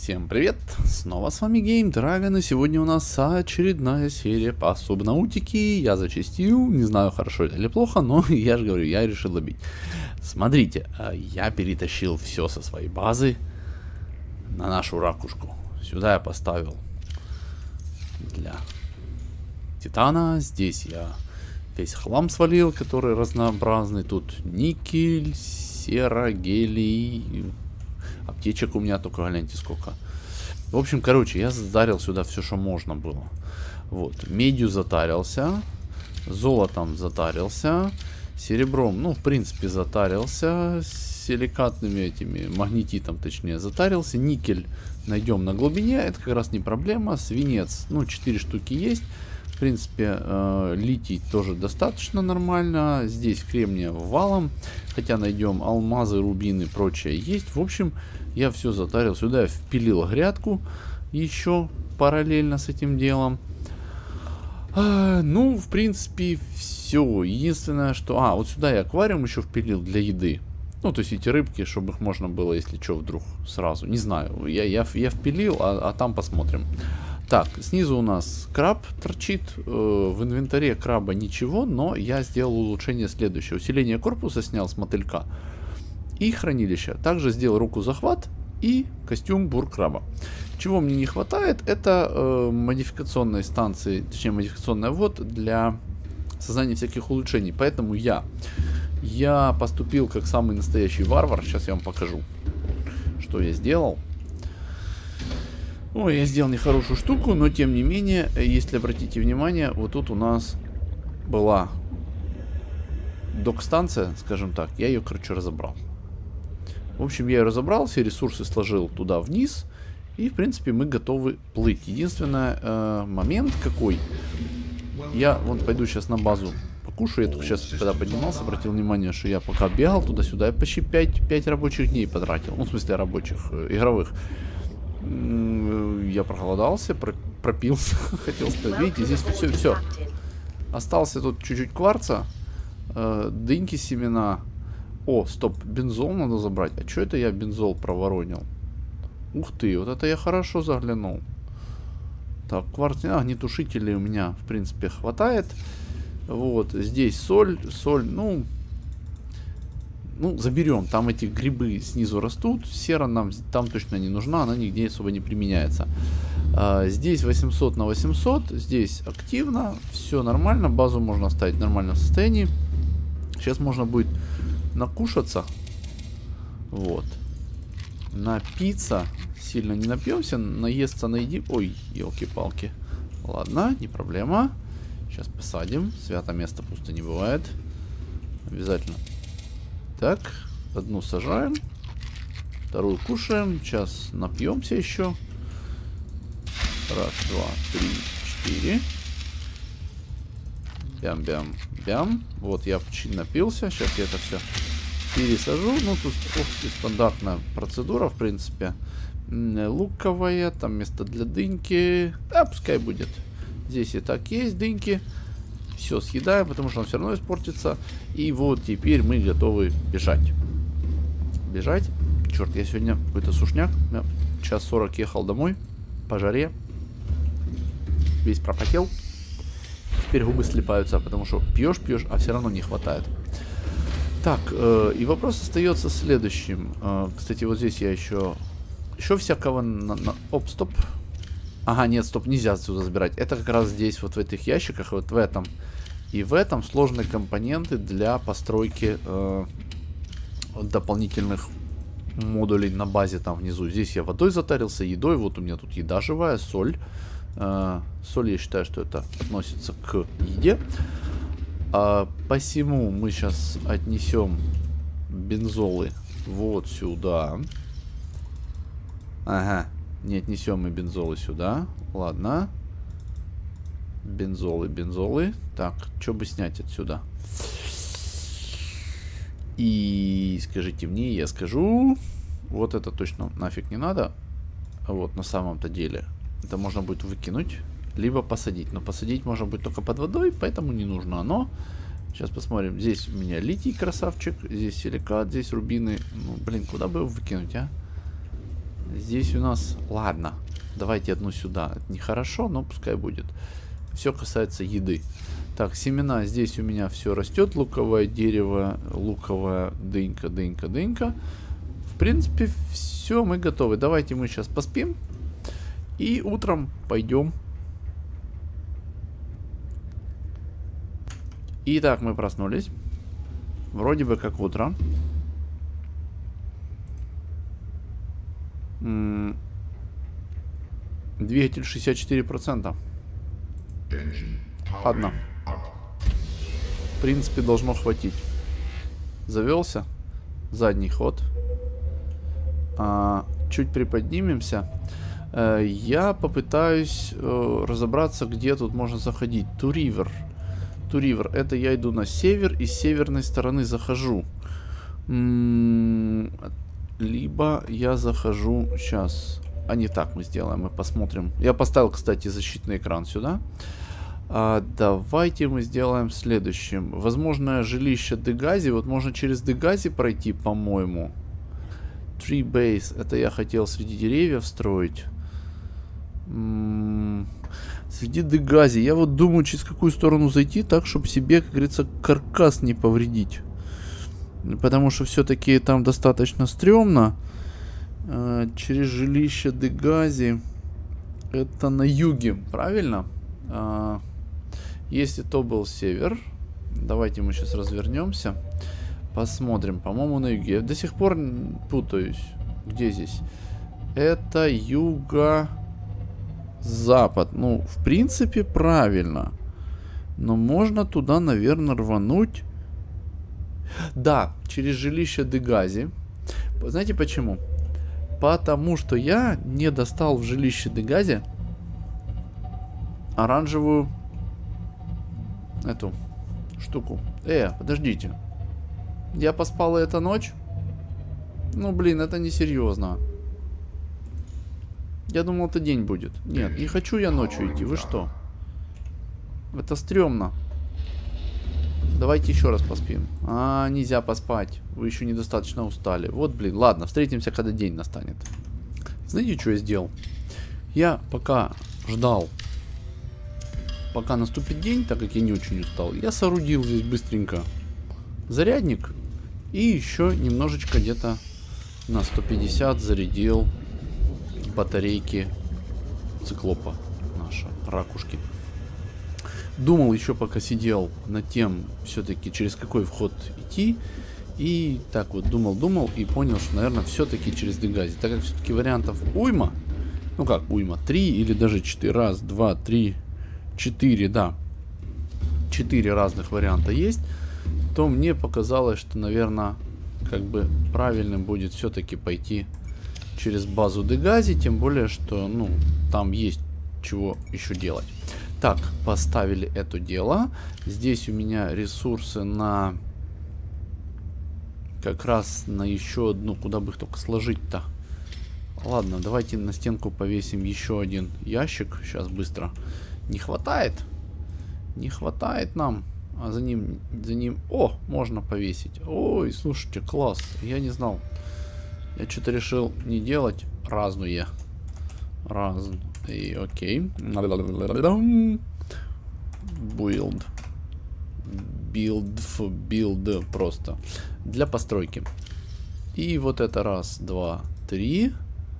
Всем привет! Снова с вами Game Dragon, и сегодня у нас очередная серия по субнаутике. Я зачастил, не знаю, хорошо это или плохо, но я же говорю, я решил добить. Смотрите, я перетащил все со своей базы на нашу ракушку. Сюда я поставил для титана. Здесь я весь хлам свалил, который разнообразный. Тут никель, сера, гелий. Аптечек у меня только гляньте сколько. В общем, короче, я затарил сюда все, что можно было. Вот, медью затарился, золотом затарился, серебром, ну, в принципе, затарился, силикатными этими, магнетитом, точнее, затарился. Никель найдем на глубине, это как раз не проблема. Свинец, ну, 4 штуки есть. В принципе, литий тоже достаточно нормально. Здесь кремния валом. Хотя найдем алмазы, рубины и прочее есть. В общем, я все затарил. Сюда я впилил грядку еще параллельно с этим делом. Ну, в принципе, все. Единственное, что... вот сюда я аквариум еще впилил для еды. Ну, то есть эти рыбки, чтобы их можно было, если что, вдруг сразу. Не знаю. Я впилил, а там посмотрим. Так, снизу у нас краб торчит. В инвентаре краба ничего, но я сделал улучшение следующее. Усиление корпуса снял с мотылька и хранилище. Также сделал руку захват и костюм буркраба. Чего мне не хватает, это модификационные станции, точнее модификационная вот для создания всяких улучшений. Поэтому я поступил как самый настоящий варвар. Сейчас я вам покажу, что я сделал. Ой, я сделал нехорошую штуку, но тем не менее, если обратите внимание, вот тут у нас была док-станция, скажем так, я ее, короче, разобрал. В общем, я ее разобрал, все ресурсы сложил туда вниз, и, в принципе, мы готовы плыть. Единственный момент какой, я вот пойду сейчас на базу покушаю, я только сейчас, когда поднимался, обратил внимание, что я пока бегал туда-сюда, я почти 5 рабочих дней потратил, ну, в смысле, рабочих, игровых. Я проголодался, пропился, хотел сказать. Видите, здесь все. Остался тут чуть-чуть кварца, дыньки, семена. О, стоп, бензол надо забрать. А что это я бензол проворонил? Ух ты, вот это я хорошо заглянул. Так, кварц, огнетушителей у меня, в принципе, хватает. Вот, здесь соль, ну, заберем. Там эти грибы снизу растут. Сера нам там точно не нужна. Она нигде особо не применяется. Здесь 800 на 800. Здесь активно. Все нормально. Базу можно оставить в нормальном состоянии. Сейчас можно будет накушаться. Вот. Напиться. Сильно не напьемся. Наесться, наедим. Ой, елки-палки. Ладно, не проблема. Сейчас посадим. Свято место пусто не бывает. Обязательно. Так, одну сажаем, вторую кушаем. Сейчас напьемся еще. Раз, два, три, 4. Бям-бям-бям. Вот я почти напился. Сейчас я это все пересажу. Ну, тут стандартная процедура, в принципе. Луковая, там место для дыньки. Да, пускай будет. Здесь и так есть дыньки. Все съедаем, потому что он все равно испортится. И вот теперь мы готовы бежать. Бежать. Черт, я сегодня какой-то сушняк. Я час 40 ехал домой. По жаре. Весь пропотел. Теперь губы слипаются, потому что пьешь, а все равно не хватает. Так, и вопрос остается следующим. Кстати, вот здесь я еще всякого... Оп, стоп. Ага, нет, стоп, нельзя отсюда забирать. Это как раз здесь, вот в этих ящиках, вот в этом и в этом сложные компоненты для постройки дополнительных модулей на базе там внизу. Здесь я водой затарился, едой. Вот у меня тут еда живая, соль. Соль, я считаю, что это относится к еде. Посему мы сейчас отнесем бензолы вот сюда. Ага. Не отнесем мы бензолы сюда. Ладно. Бензолы. Так, что бы снять отсюда? И скажите мне, я скажу. Вот это точно нафиг не надо. Вот на самом-то деле. Это можно будет выкинуть. Либо посадить. Но посадить можно будет только под водой, поэтому не нужно оно. Сейчас посмотрим. Здесь у меня литий, красавчик. Здесь силикат, здесь рубины. Ну, блин, куда бы его выкинуть, а? Здесь у нас... Ладно, давайте одну сюда. Это нехорошо, но пускай будет. Все касается еды. Так, семена. Здесь у меня все растет. Луковое дерево, луковая дынька, дынька, дынька. В принципе, все, мы готовы. Давайте мы сейчас поспим. И утром пойдем. Итак, мы проснулись. Вроде бы как утро. Двигатель 64%. Ладно. В принципе, должно хватить. Завелся. Задний ход. Чуть приподнимемся. Я попытаюсь разобраться, где тут можно заходить. To River. Это я иду на север и с северной стороны захожу. Либо я захожу... Сейчас. А не так мы сделаем. Мы посмотрим. Я поставил, кстати, защитный экран сюда. Давайте мы сделаем следующим. Возможно, жилище Дегази. Вот можно через Дегази пройти, по-моему. Tree Base. Это я хотел среди деревьев строить. Среди Дегази. Я вот думаю, через какую сторону зайти, так, чтобы себе, как говорится, каркас не повредить. Потому что все-таки там достаточно стрёмно. Через жилище Дегази. Это на юге, правильно? Если то был север. Давайте мы сейчас развернемся. Посмотрим. По-моему, на юге. Я до сих пор путаюсь. Где здесь? Это юго-запад. Ну, в принципе, правильно. Но можно туда, наверное, рвануть. Да, через жилище Дегази. Знаете почему? Потому что я не достал в жилище Дегази оранжевую эту штуку. Подождите. Я поспал эту ночь? Ну, блин, это несерьезно. Я думал, это день будет. Нет, не хочу я ночью идти. Вы что? Это стрёмно. Давайте еще раз поспим. Нельзя поспать. Вы еще недостаточно устали. Вот, блин, ладно, встретимся, когда день настанет. Знаете, что я сделал? Я пока ждал, пока наступит день, так как я не очень устал, я соорудил здесь быстренько зарядник. И еще немножечко где-то на 150 зарядил батарейки циклопа наши, ракушки. Думал еще, пока сидел над тем, все-таки через какой вход идти. И так вот думал и понял, что, наверное, все-таки через Дегази. Так как все-таки вариантов уйма. Ну как уйма? 3 или даже 4. Раз, 2, 3, 4, да. 4 разных варианта есть. То мне показалось, что, наверное, как бы правильным будет все-таки пойти через базу Дегази. Тем более, что, ну, там есть чего еще делать. Так, поставили это дело. Здесь у меня ресурсы на... Как раз на еще одну. Куда бы их только сложить-то? Ладно, давайте на стенку повесим еще один ящик. Сейчас быстро. Не хватает. Не хватает нам. А за ним... О, можно повесить. Ой, слушайте, класс. Я не знал. Я что-то решил не делать разные. И окей. Билд просто. Для постройки. И вот это раз, два, три.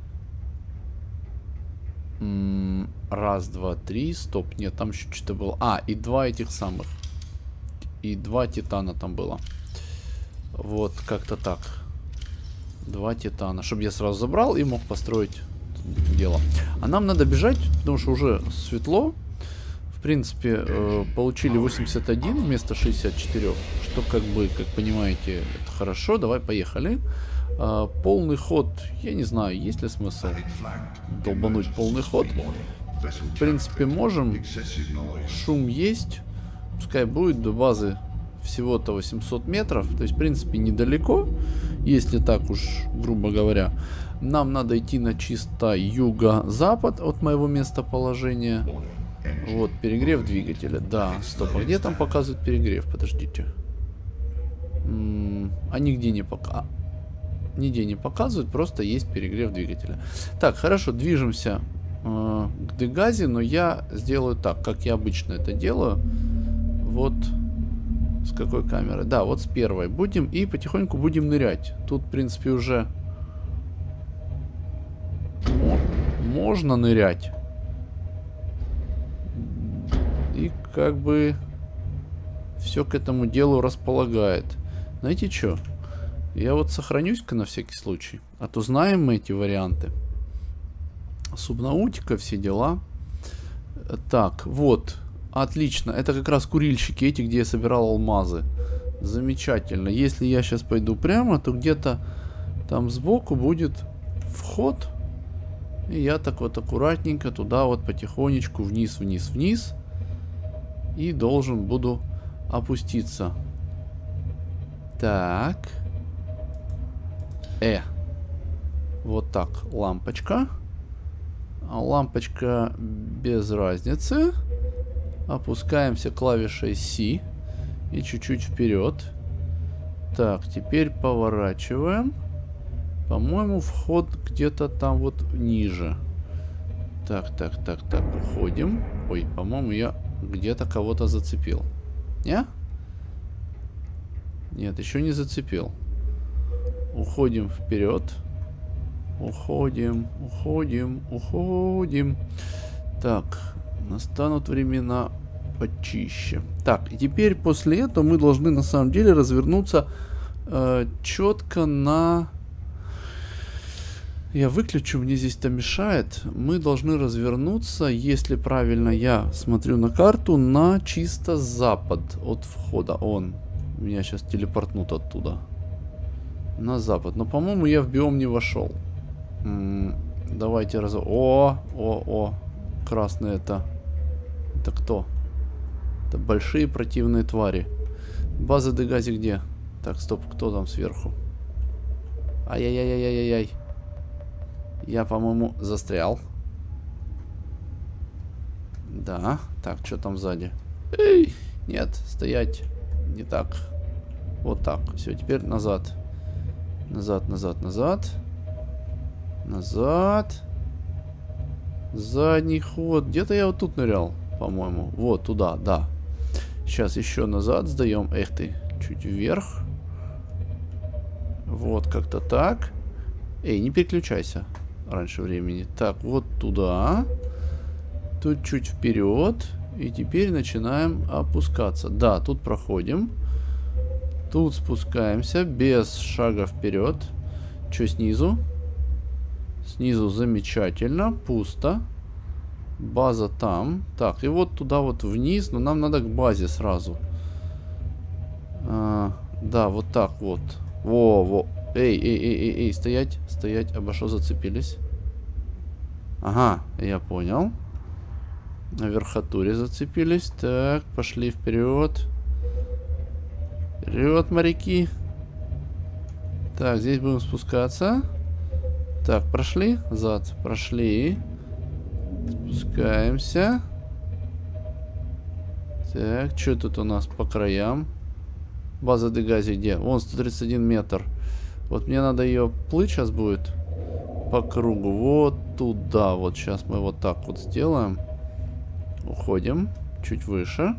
Раз, два, три. Стоп, нет, там еще что-то было. И два этих самых. И два титана там было. Вот, как-то так. Два титана. Чтобы я сразу забрал и мог построить дело. А нам надо бежать, потому что уже светло. В принципе, получили 81 вместо 64. Что, как бы, как понимаете, это хорошо. Давай, поехали. Полный ход. Я не знаю, есть ли смысл долбануть полный ход. В принципе, можем. Шум есть. Пускай будет до базы всего-то 800 метров. То есть, в принципе, недалеко. Если так уж, грубо говоря. Нам надо идти на чисто юго-запад от моего местоположения. Вот, перегрев двигателя. Да, стоп, а где там показывает перегрев? Подождите. А нигде не пока. нигде не показывают, просто есть перегрев двигателя. Так, хорошо, движемся к Дегазе, но я сделаю так, как я обычно это делаю. Вот с какой камеры? Да, вот с первой будем и потихоньку будем нырять. Тут, в принципе, уже можно нырять. И как бы все к этому делу располагает. Знаете что? Я вот сохранюсь-ка на всякий случай. А то знаем мы эти варианты. Субнаутика, все дела. Так, вот. Отлично. Это как раз курильщики эти, где я собирал алмазы. Замечательно. Если я сейчас пойду прямо, то где-то там сбоку будет вход. И я так вот аккуратненько туда вот потихонечку вниз, вниз, вниз. И должен буду опуститься. Так. Вот так. Лампочка. А лампочка без разницы. Опускаемся клавишей C. И чуть-чуть вперед. Так, теперь поворачиваем. По-моему, вход где-то там вот ниже. Так, уходим. Ой, по-моему, я где-то кого-то зацепил. Не? Нет, еще не зацепил. Уходим вперед. Уходим. Так, настанут времена почище. Так, и теперь после этого мы должны на самом деле развернуться четко на... Я выключу, мне здесь-то мешает. Мы должны развернуться, если правильно я смотрю на карту, на чисто запад от входа. Он меня сейчас телепортнут оттуда. На запад. Но, по-моему, я в биом не вошел. Давайте О! Красный это. Это кто? Это большие противные твари. База Дегази где? Так, стоп, кто там сверху? Ай-яй-яй-яй-яй-яй. Я, по-моему, застрял. Да. Так, что там сзади? Эй! Нет, стоять. Не так. Вот так. Все, теперь назад. Назад. Задний ход. Где-то я вот тут нырял, по-моему. Вот, туда, да. Сейчас еще назад сдаем. Эх ты, чуть вверх. Вот, как-то так. Эй, не переключайся раньше времени. Так, вот туда. Тут чуть вперед. И теперь начинаем опускаться. Да, тут проходим. Тут спускаемся без шага вперед. Что снизу? Снизу замечательно. Пусто. База там. Так, и вот туда вот вниз. Но нам надо к базе сразу. Да, вот так вот. Во. Эй, стоять. Обо что зацепились? Ага, я понял. На верхотуре зацепились. Так, пошли вперед. Вперед, моряки. Так, здесь будем спускаться. Так, прошли. Зад, прошли. Спускаемся. Так, что тут у нас по краям? База Дегази где? Вон 131 метр. Вот мне надо ее плыть сейчас будет по кругу. Вот туда. Вот сейчас мы вот так вот сделаем. Уходим. Чуть выше.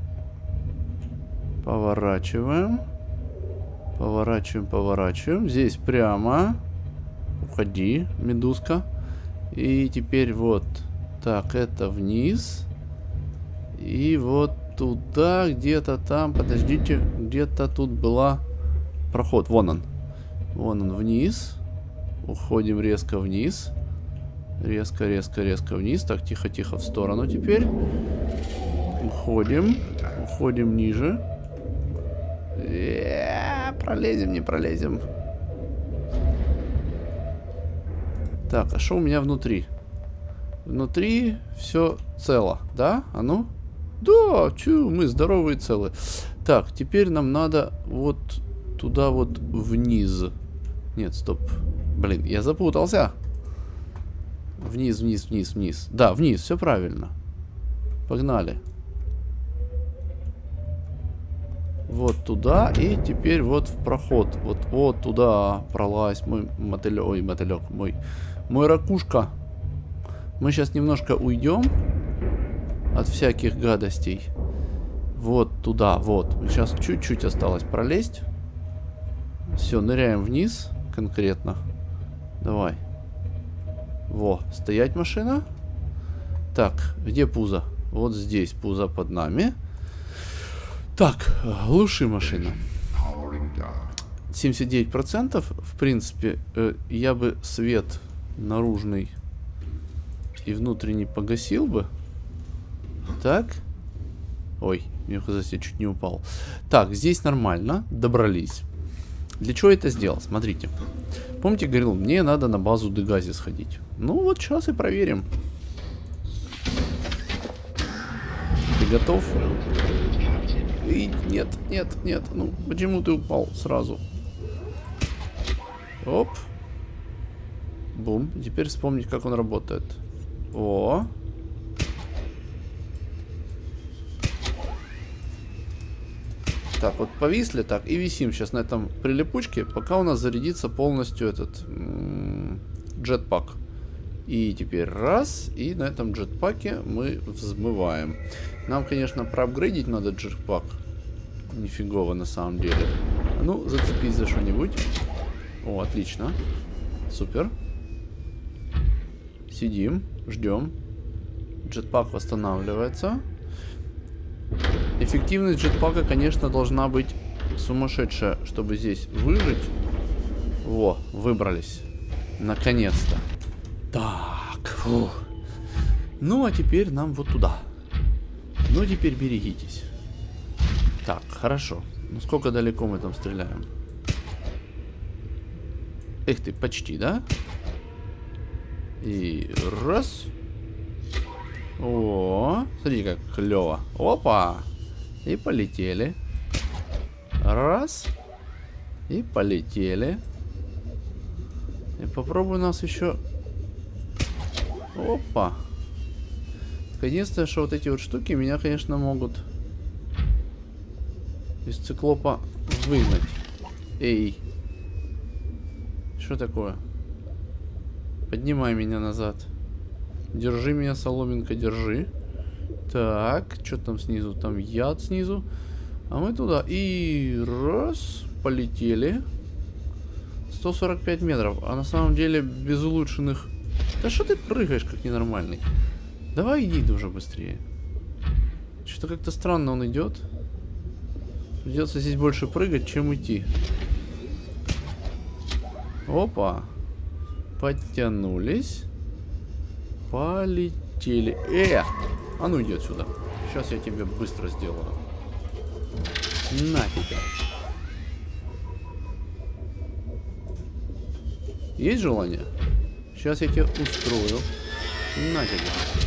Поворачиваем. Поворачиваем. Здесь прямо. Уходи, медузка. И теперь вот. Так, это вниз. И вот туда, где-то там. Подождите, где-то тут была проход. Вон он. Вон он вниз. Уходим резко вниз. Резко вниз. Так, тихо в сторону теперь. Уходим ниже. Пролезем, не пролезем. Так, а что у меня внутри? Внутри все цело, да? А ну? Да, мы здоровые и целы. Так, теперь нам надо вот туда вот вниз. Нет, стоп. Блин, я запутался. Вниз. Да, вниз, все правильно. Погнали. Вот туда. И теперь вот в проход. Вот туда пролазь. Мой мотылек. Ой, мотылек. Мой ракушка. Мы сейчас немножко уйдем от всяких гадостей. Вот туда. Вот. Сейчас чуть-чуть осталось пролезть. Все, ныряем вниз. Конкретно. Давай. Во, стоять машина. Так, где пузо? Вот здесь пузо под нами. Так, глуши машина. 79%. В принципе, я бы свет наружный и внутренний погасил бы. Так. Ой, мне казалось, я чуть не упал. Так, здесь нормально. Добрались. Для чего это сделал? Смотрите. Помните, говорил, мне надо на базу Дегази сходить. Ну вот сейчас и проверим. Ты готов? И нет. Ну, почему ты упал сразу? Оп. Бум. Теперь вспомнить, как он работает. О. Так, вот повисли так и висим сейчас на этом прилипучке, пока у нас зарядится полностью этот джетпак. И теперь раз, и на этом джетпаке мы взмываем. Нам, конечно, проапгрейдить надо джетпак. Нифигово на самом деле. А ну, зацепись за что-нибудь. О, отлично. Супер. Сидим, ждем. Джетпак восстанавливается. Эффективность джетпака, конечно, должна быть сумасшедшая, чтобы здесь выжить. Во, выбрались. Наконец-то. Так, фух. Ну, а теперь нам вот туда. Ну, теперь берегитесь. Так, хорошо. Ну, сколько далеко мы там стреляем? Эх ты, почти, да? И раз. О, смотри, как клево. Опа. И полетели. Раз. И полетели. И попробую нас еще... Опа. Единственное, что вот эти вот штуки меня, конечно, могут из циклопа выгнать. Эй. Что такое? Поднимай меня назад. Держи меня, соломинка, держи. Так, что там снизу? Там яд снизу. А мы туда. И раз. Полетели. 145 метров. А на самом деле без улучшенных... Да что ты прыгаешь, как ненормальный? Давай иди уже быстрее. Что-то как-то странно он идет. Придется здесь больше прыгать, чем идти. Опа. Подтянулись. Полетели. А ну иди отсюда. Сейчас я тебе быстро сделаю. На тебя. Есть желание? Сейчас я тебе устрою. На тебя.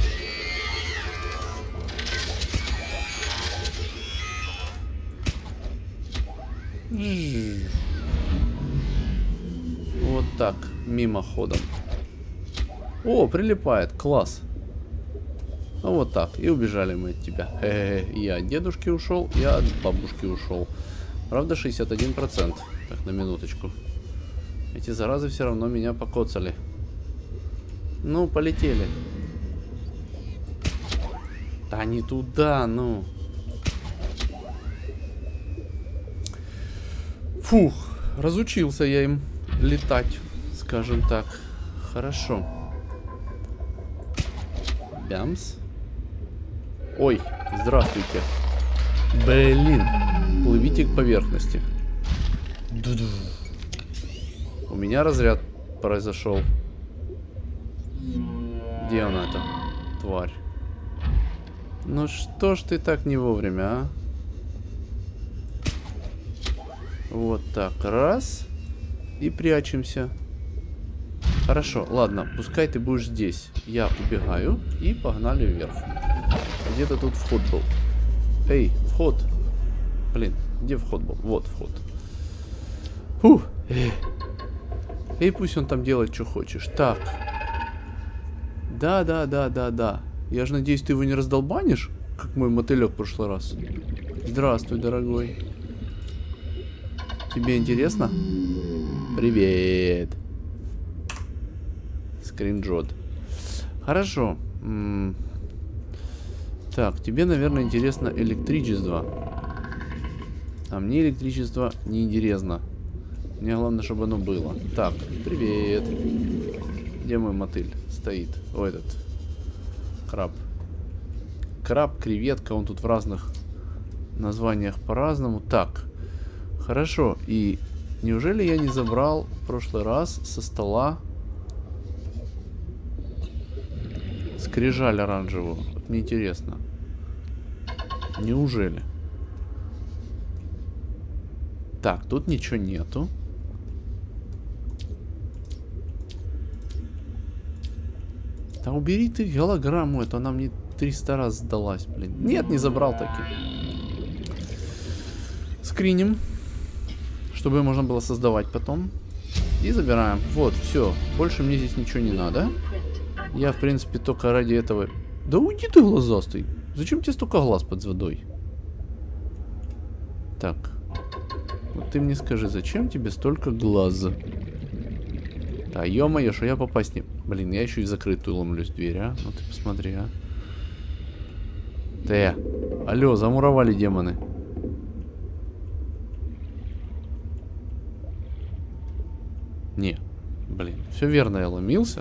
Вот так, мимоходом. О, прилипает, класс. Ну вот так, и убежали мы от тебя. Я от дедушки ушел, я от бабушки ушел. Правда, 61%. Так, на минуточку. Эти заразы все равно меня покоцали. Ну, полетели. Да не туда, ну. Фух, разучился я им летать, скажем так. Хорошо. Бямс. Ой, здравствуйте. Блин, плывите к поверхности. У меня разряд произошел. Где она, эта тварь? Ну что ж ты так не вовремя, а? Вот так, раз. И прячемся. Хорошо, ладно, пускай ты будешь здесь. Я убегаю и погнали вверх. Где-то тут вход был. Эй, вход. Блин, где вход был? Вот вход. Фух. Эй, пусть он там делает, что хочешь. Так. Да. Я же надеюсь, ты его не раздолбанишь, как мой мотылек в прошлый раз. Здравствуй, дорогой. Тебе интересно? Привет. Скриншот. Хорошо. Так, тебе, наверное, интересно электричество. А мне электричество не интересно. Мне главное, чтобы оно было. Так, привет. Где мой мотыль стоит? О, этот. Краб. Краб, креветка. Он тут в разных названиях по-разному. Так. Хорошо. И неужели я не забрал в прошлый раз со стола скрижаль оранжевую? Вот мне интересно. Неужели? Так, тут ничего нету. Да убери ты голограмму, это она мне 300 раз сдалась, блин. Нет, не забрал таки. Скриним, чтобы можно было создавать потом. И забираем. Вот, все. Больше мне здесь ничего не надо. Я, в принципе, только ради этого... Да уйди ты, глазастый. Зачем тебе столько глаз под водой? Так. Вот ты мне скажи, зачем тебе столько глаз? Да, ё-моё, что я попасть не... Блин, я еще и в закрытую ломлюсь дверь, а? Ну ты посмотри, а. Алло, замуровали демоны. Не, блин, все верно, я ломился.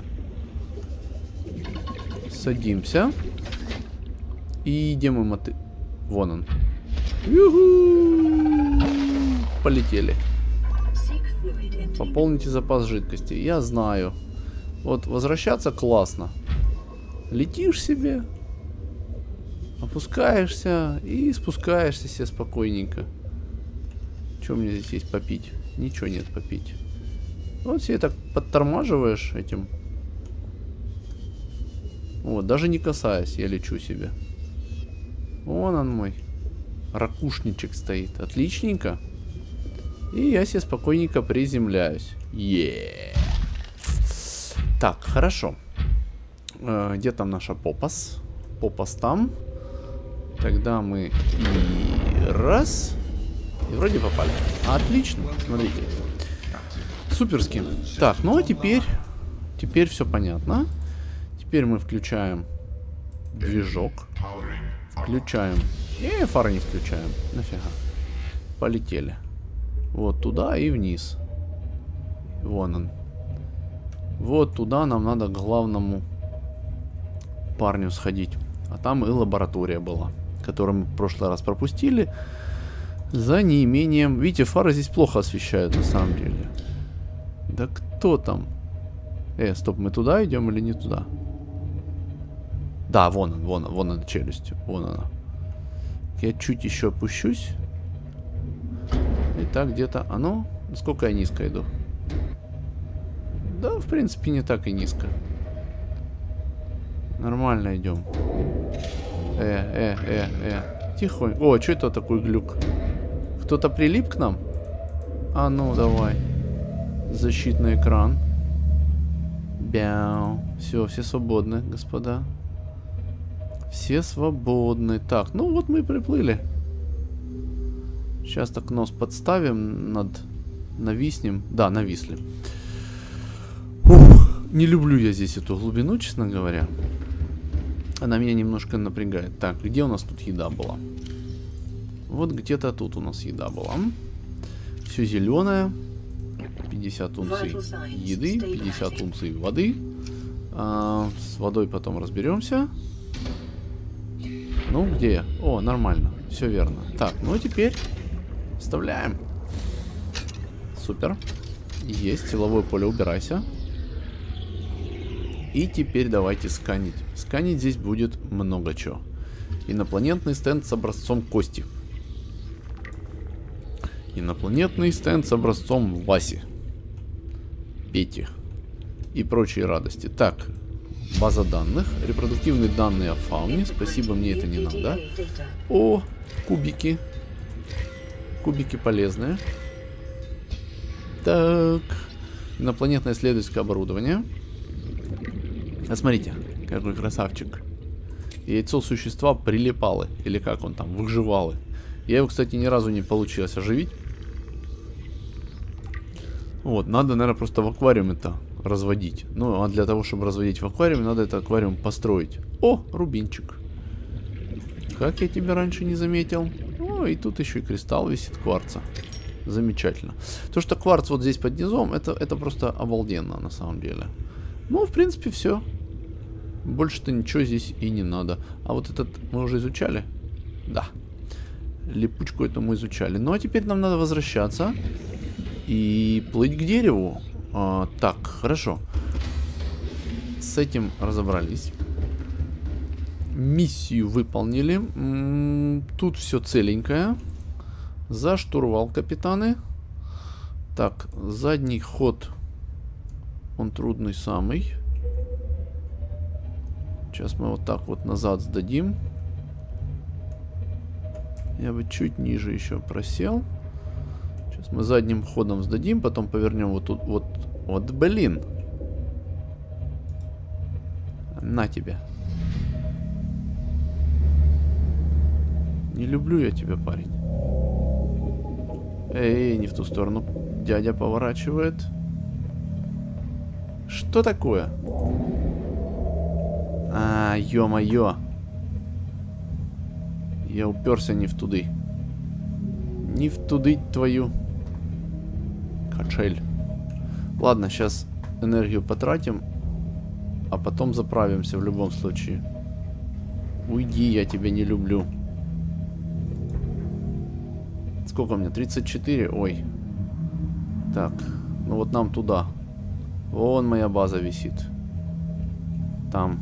Садимся. И где мой мотыль? Вон он. Ю-ху! Полетели. Пополните запас жидкости. Я знаю. Вот возвращаться классно. Летишь себе, опускаешься и спускаешься себе спокойненько. Что у меня здесь есть попить? Ничего нет попить. Вот себе так подтормаживаешь этим. Вот, даже не касаясь, я лечу себе. Вон он мой ракушничек стоит. Отличненько. И я себе спокойненько приземляюсь. Так, хорошо. Где там наша Попас? Попас там. Тогда мы и раз. И вроде попали. Отлично, смотрите. Суперски. Так, ну а теперь все понятно. Теперь мы включаем движок. Включаем. И фары не включаем. Нафига. Полетели. Вот туда и вниз. Вон он. Вот туда нам надо к главному парню сходить. А там и лаборатория была, которую мы в прошлый раз пропустили. За неимением... Видите, фары здесь плохо освещают на самом деле. Да кто там? Стоп, мы туда идем или не туда? Да, вон она челюсть. Вон она. Я чуть еще опущусь. И так где-то... А ну, сколько я низко иду? Да, в принципе, не так и низко. Нормально идем. Тихонько. О, что это такой глюк? Кто-то прилип к нам? А ну, давай. Защитный экран. Бяу. Все свободны, господа. Все свободны. Так, ну вот мы и приплыли. Сейчас так нос подставим, нависнем. Да, нависли. Ух, не люблю я здесь эту глубину, честно говоря. Она меня немножко напрягает. Так, где у нас тут еда была? Вот где-то тут у нас еда была. Все зеленое. 50 унций еды, 50 унций воды. С водой потом разберемся. Ну, где я? О, нормально. Все верно. Так, ну а теперь вставляем. Супер. Есть. Силовое поле, убирайся. И теперь давайте сканить. Сканить здесь будет много чего. Инопланетный стенд с образцом кости. Инопланетный стенд с образцом Васи. Пети. И прочие радости. Так. База данных. Репродуктивные данные о фауне. Спасибо, мне это не надо. О, кубики. Кубики полезные. Так. Инопланетное исследовательское оборудование. А смотрите, какой красавчик. Яйцо существа прилипалы. Или как он там, выживалы. Я его, кстати, ни разу не получилось оживить. Вот, надо, наверное, просто в аквариум это разводить. Ну, а для того, чтобы разводить в аквариуме, надо этот аквариум построить. О, рубинчик. Как я тебя раньше не заметил. О, и тут еще и кристалл висит кварца. Замечательно. То, что кварц вот здесь под низом, это просто обалденно на самом деле. Ну, в принципе, все. Больше-то ничего здесь и не надо. А вот этот мы уже изучали? Да. Липучку эту мы изучали. Ну, а теперь нам надо возвращаться и плыть к дереву. Так, хорошо. С этим разобрались. Миссию выполнили. Тут все целенькое. За штурвал, капитаны. Так, задний ход. Он трудный самый. Сейчас мы вот так вот назад сдадим. Я бы чуть ниже еще просел. Сейчас мы задним ходом сдадим, потом повернем вот тут. Вот, блин. На тебе. Не люблю я тебя, парень. Эй, не в ту сторону. Дядя поворачивает. Что такое? А, ё-моё. Я уперся не в туды. Не в туды твою качель. Ладно, сейчас энергию потратим, а потом заправимся в любом случае. Уйди, я тебя не люблю. Сколько у меня? 34? Ой. Так, ну вот нам туда. Вон моя база висит. Там.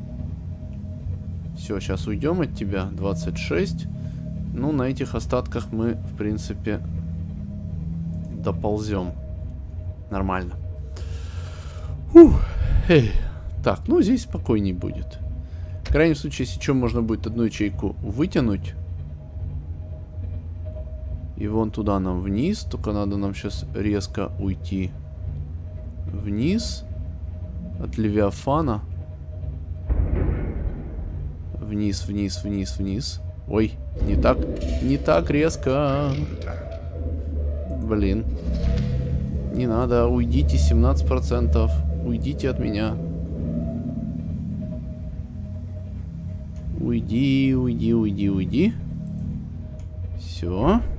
Все, сейчас уйдем от тебя. 26. Ну, на этих остатках мы, в принципе, доползем. Нормально. Фух. Эй. Так, ну здесь спокойней будет. В крайнем случае, если что, можно будет одну ячейку вытянуть. И вон туда нам вниз. Только надо нам сейчас резко уйти вниз. От Левиафана. Вниз, вниз, вниз, вниз. Ой, не так резко. Блин. Не надо, уйдите 17%. Уйдите от меня. Уйди, уйди, уйди, уйди. Все.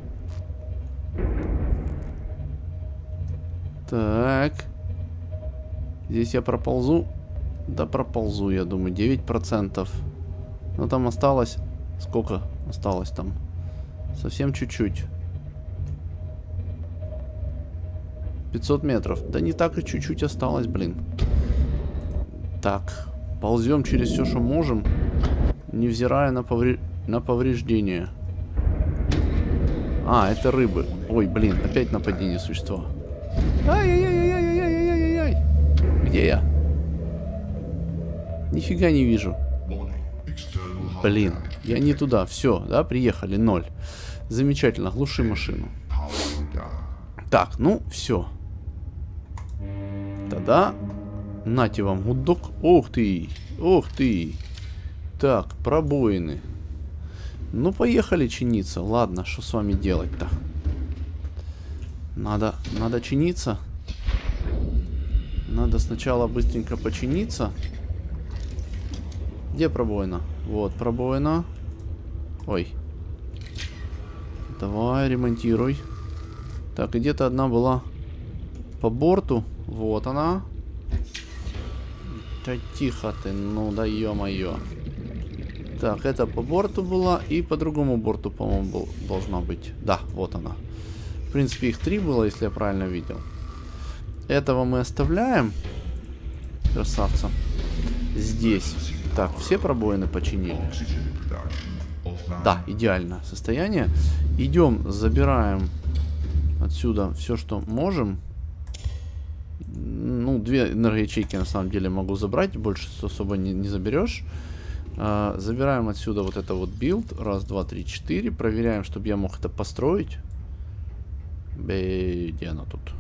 Так. Здесь я проползу. Да, проползу, я думаю. 9%. Но там осталось... Сколько осталось там? Совсем чуть-чуть. 500 метров. Да не так и чуть-чуть осталось, блин. Так. Ползем через все, что можем. Невзирая на повреждения. А, это рыбы. Ой, блин, опять нападение существа. Ай-яй-яй-яй-яй-яй-яй-яй. Где я? Нифига не вижу. Блин, я не туда. Все, да, приехали. 0. Замечательно, глуши машину. Так, ну, все. Тогда нате вам гудок. Ух ты, ух ты. Так, пробоины. Ну, поехали чиниться. Ладно, что с вами делать-то? Надо чиниться. Надо сначала быстренько починиться. Где пробоина? Вот, пробоина. Ой. Давай, ремонтируй. Так, и где-то одна была по борту. Вот она. Да тихо ты, ну да ё-моё. Так, это по борту была. И по другому борту, по-моему, должна быть. Да, вот она. В принципе, их 3 было, если я правильно видел. Этого мы оставляем. Красавца. Здесь. Так, все пробоины починили. Да, идеальное состояние. Идем, забираем отсюда все, что можем. Ну, 2 энергоячейки на самом деле могу забрать. Больше особо не заберешь. Забираем отсюда вот это вот билд. 1, 2, 3, 4. Проверяем, чтобы я мог это построить. Где она тут?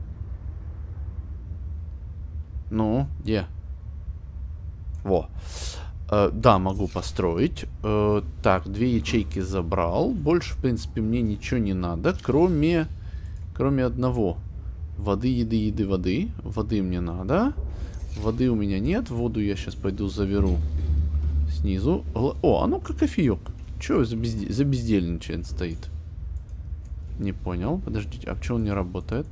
Ну, где? Во. Да, могу построить. Так, 2 ячейки забрал. Больше, в принципе, мне ничего не надо, кроме одного. Воды, еды, воды. Воды мне надо. Воды у меня нет. Воду я сейчас пойду заберу снизу. О, а ну-ка кофеек. Че за бездельничает стоит? Не понял. Подождите, а почему он не работает?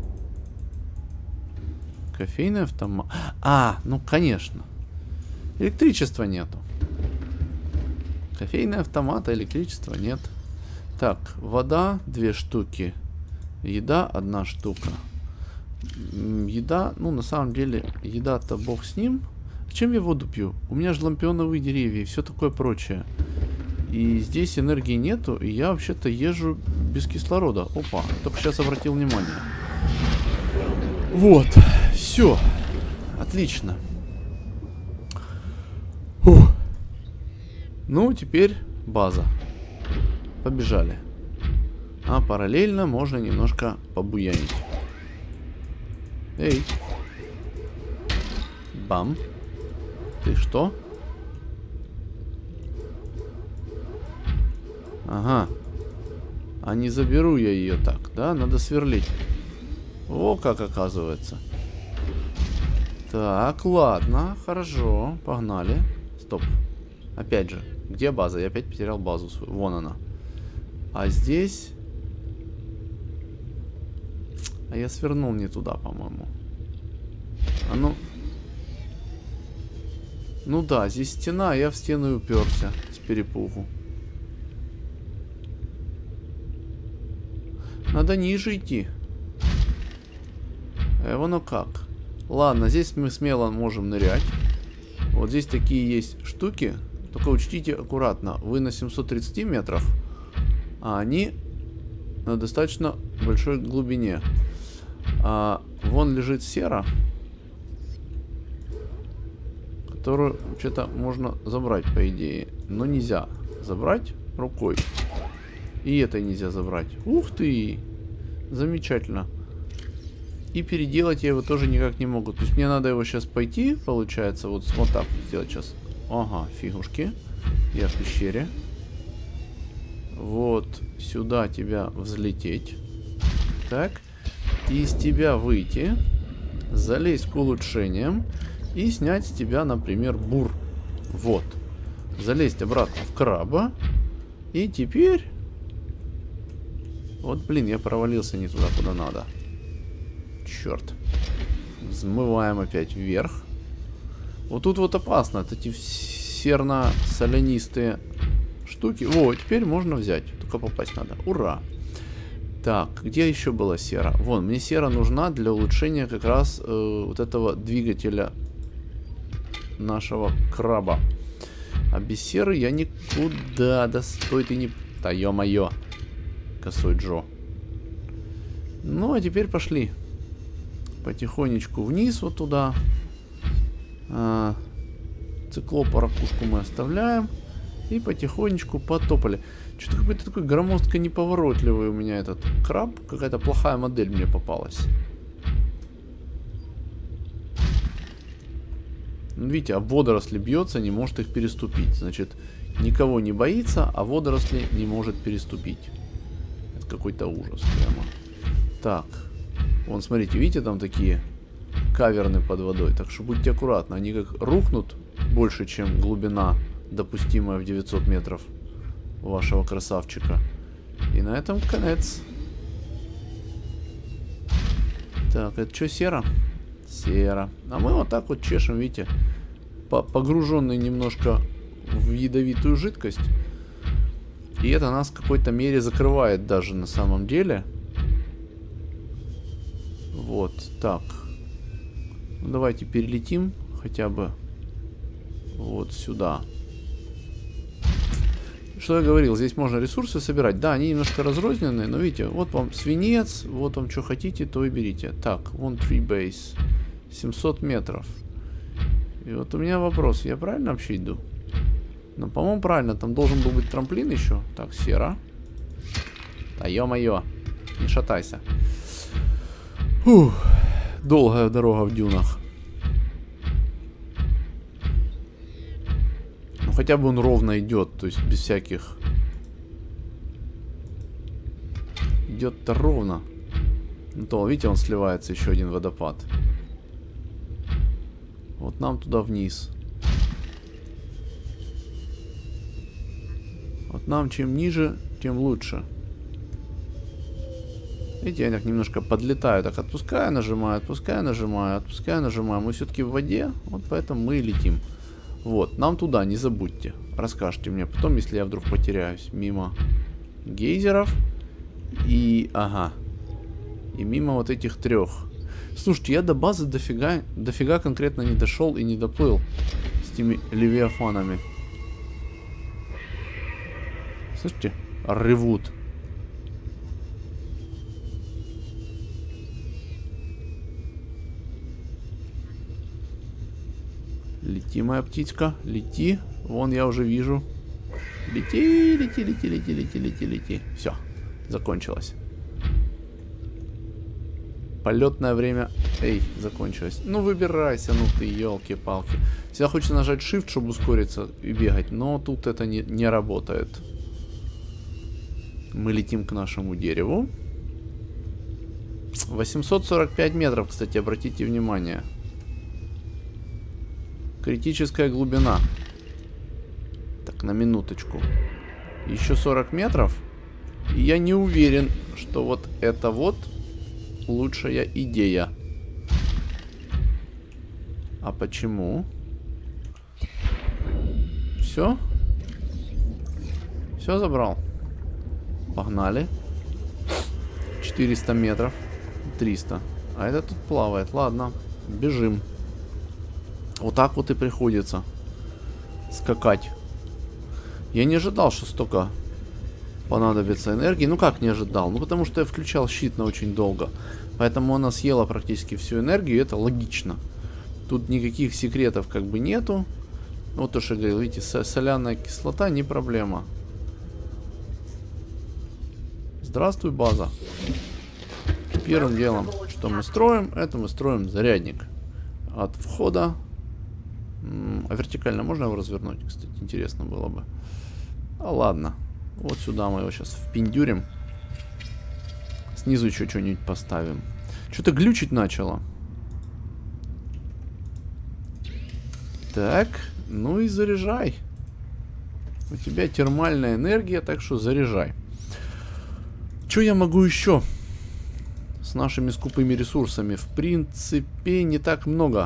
Кофейный автомат. А, ну конечно. Электричества нету. Кофейный автомат, а электричества нет. Так, вода 2 штуки. Еда 1 штука. Еда, ну на самом деле, еда-то бог с ним. Чем я воду пью? У меня же лампионовые деревья и все такое прочее. И здесь энергии нету, и я вообще-то езжу без кислорода. Опа, только сейчас обратил внимание. Вот, все. Отлично. Фух. Ну, теперь база. Побежали. А параллельно можно немножко побуянить. Эй. Бам. Ты что? Ага. А не заберу я ее так, да? Надо сверлить. О, как оказывается. Так, ладно, хорошо. Погнали. Стоп. Опять же, где база? Я опять потерял базу свою. Вон она. А здесь... А я свернул не туда, по-моему. А ну... Ну да, здесь стена, а я в стену уперся с перепугу. Надо ниже идти. Оно как. Ладно, здесь мы смело можем нырять. Вот здесь такие есть штуки. Только учтите аккуратно. Вы на 730 метрах, а они на достаточно большой глубине. Вон лежит сера, которую что-то можно забрать, по идее. Но нельзя забрать рукой. И это нельзя забрать. Ух ты! Замечательно. И переделать я его тоже никак не могу. То есть мне надо его сейчас пойти, получается, вот так сделать сейчас. Ага, фигушки. Я в пещере. Вот сюда тебя взлететь. Так. И из тебя выйти. Залезть к улучшениям. И снять с тебя, например, бур. Вот. Залезть обратно в краба. И теперь... Вот, блин, я провалился не туда, куда надо. Черт. Взмываем опять вверх. Вот тут вот опасно. Это эти серно-солянистые штуки. Во, теперь можно взять. Только попасть надо. Ура. Так, где еще была сера? Вон, мне сера нужна для улучшения как раз вот этого двигателя нашего краба. А без серы я никуда. Да стой ты не... Да ё-моё. Косой Джо. Ну, а теперь пошли. Потихонечку вниз вот туда. Циклопа ракушку мы оставляем. И потихонечку потопали. Что-то какой-то такой громоздко неповоротливый у меня этот краб. Какая-то плохая модель мне попалась. Видите, а водоросли бьется, не может их переступить. Значит, никого не боится, а водоросли не может переступить. Это какой-то ужас прямо. Так. Вон, смотрите, видите, там такие каверны под водой. Так что будьте аккуратны. Они как рухнут больше, чем глубина, допустимая в 900 метров вашего красавчика. И на этом конец. Так, это что, сера? Сера. А мы вот так вот чешем, видите, погруженный немножко в ядовитую жидкость. И это нас в какой-то мере закрывает даже на самом деле. Вот, так. Ну, давайте перелетим хотя бы вот сюда. Что я говорил, здесь можно ресурсы собирать. Да, они немножко разрозненные, но видите, вот вам свинец, вот вам что хотите, то и берите. Так, вон tree base. 700 метров. И вот у меня вопрос, я правильно вообще иду? Ну, по-моему, правильно, там должен был быть трамплин еще. Так, сера. Да ё-моё, не шатайся. Фух, долгая дорога в дюнах. Ну, хотя бы он ровно идет, то есть без всяких... Идет-то ровно. Ну то, видите, он сливается, еще один водопад. Вот нам туда вниз. Вот нам чем ниже, тем лучше. Видите, я так немножко подлетаю. Так, отпускаю, нажимаю, отпускаю, нажимаю, отпускаю, нажимаю. Мы все-таки в воде, вот поэтому мы и летим. Вот, нам туда, не забудьте. Расскажите мне потом, если я вдруг потеряюсь. Мимо гейзеров. И, ага. И мимо вот этих трех. Слушайте, я до базы дофига конкретно не дошел и не доплыл. С теми левиафанами. Слышите? Ревут. Лети, моя птичка, лети. Вон я уже вижу. Лети, лети, лети, лети, лети, лети, лети. Все, закончилось. Полетное время, эй, закончилось. Ну выбирайся, ну ты, елки-палки. Всегда хочется нажать Shift, чтобы ускориться и бегать, но тут это не работает. Мы летим к нашему дереву. 845 метров, кстати, обратите внимание. Критическая глубина. Так, на минуточку. Еще 40 метров. И я не уверен, что вот это вот лучшая идея. А почему? Все? Все забрал? Погнали. 400 метров. 300. А это тут плавает. Ладно, бежим. Вот так вот и приходится скакать. Я не ожидал, что столько понадобится энергии. Ну как не ожидал? Ну потому что я включал щит на очень долго. Поэтому она съела практически всю энергию, и это логично. Тут никаких секретов как бы нету. Вот то, что я говорил, видите, соляная кислота не проблема. Здравствуй, база. Первым делом, что мы строим, это мы строим зарядник. От входа. А вертикально можно его развернуть? Кстати, интересно было бы. А ладно. Вот сюда мы его сейчас впендюрим. Снизу еще что-нибудь поставим. Что-то глючить начало. Так. Ну и заряжай. У тебя термальная энергия, так что заряжай. Что я могу еще с нашими скупыми ресурсами? В принципе, не так много.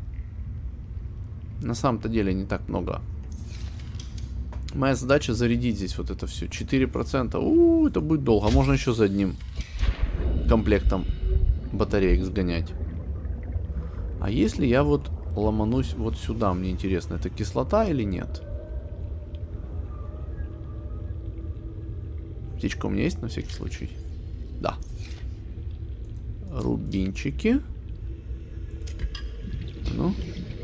На самом-то деле не так много. Моя задача зарядить здесь вот это все. 4%. Это будет долго. Можно еще за одним комплектом батареек сгонять. А если я вот ломанусь вот сюда, мне интересно, это кислота или нет? Птичка у меня есть на всякий случай? Да. Рубинчики. Ну.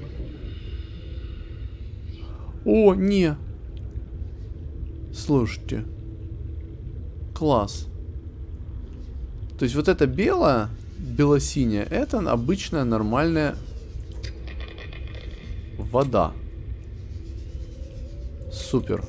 О, не. Слушайте. Класс. То есть вот это белое, бело-синяя, это обычная нормальная вода. Супер.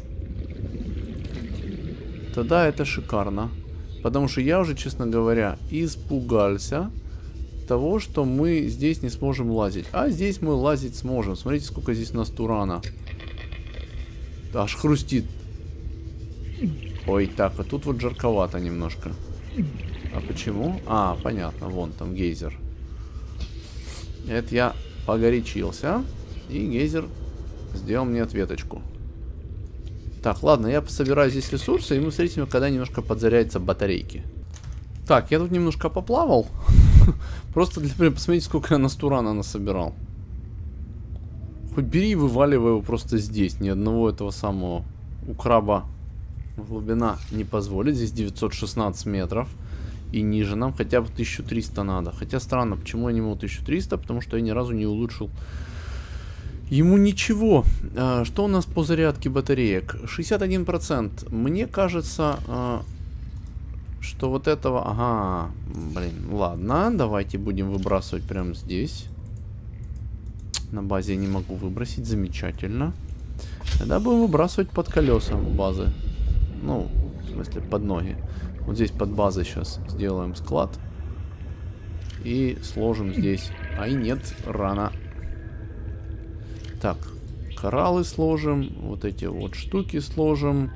Тогда это шикарно. Потому что я уже, честно говоря, испугался того, что мы здесь не сможем лазить. А здесь мы лазить сможем. Смотрите, сколько здесь у нас турана. Аж хрустит. Ой, так, а тут вот жарковато немножко. А почему? А, понятно, вон там гейзер. Это я погорячился. И гейзер сделал мне ответочку. Так, ладно, я пособираю здесь ресурсы, и мы встретим, когда немножко подзарядятся батарейки. Так, я тут немножко поплавал. Просто для примера, посмотрите, сколько я настурана насобирал. Хоть бери и вываливай его просто здесь. Ни одного этого самого у краба глубина не позволит. Здесь 916 метров. И ниже нам хотя бы 1300 надо. Хотя странно, почему я не могу 1300? Потому что я ни разу не улучшил ему ничего. Что у нас по зарядке батареек? 61%. Мне кажется, что вот этого... Ага, блин, ладно. Давайте будем выбрасывать прямо здесь. На базе я не могу выбросить. Замечательно. Тогда будем выбрасывать под колеса базы. Ну, в смысле, под ноги. Вот здесь под базой сейчас сделаем склад. И сложим здесь. Ай, нет, рано. Так, кораллы сложим. Вот эти вот штуки сложим.